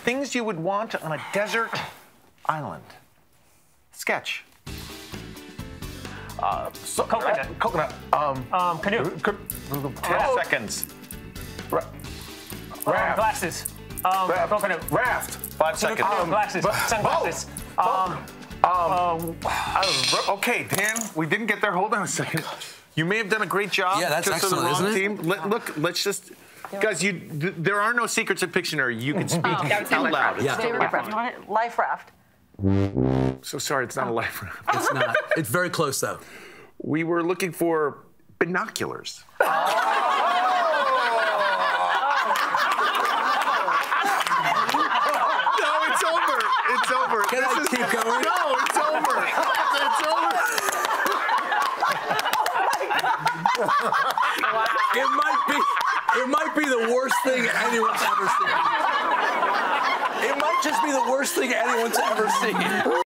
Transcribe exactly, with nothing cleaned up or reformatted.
things you would want on a desert island. Sketch. Uh, so, Coconut. Uh, coconut. Um, Um, canoe. Ten Oh. seconds. Ra Um, raft. glasses. Um, Raft. coconut. Raft. Five seconds. Um, glasses. Bo- Sunglasses. boat. Um, Um, um, uh, okay, Dan, we didn't get there. Hold on a second. You may have done a great job. Yeah, that's just excellent, for the wrong isn't it? team. Let, look, let's just, guys. You, th there are no secrets in Pictionary. You can speak Oh, that was out life loud. raft. Yeah. Stay with life raft. You want it? Life raft. So sorry, it's not a life raft. It's not. It's very close, though. We were looking for binoculars. No, it's over. It's over. Can I keep going? No, it's over. It's over. It might be. It might be the worst thing anyone's ever seen. It might just be the worst thing anyone's ever seen.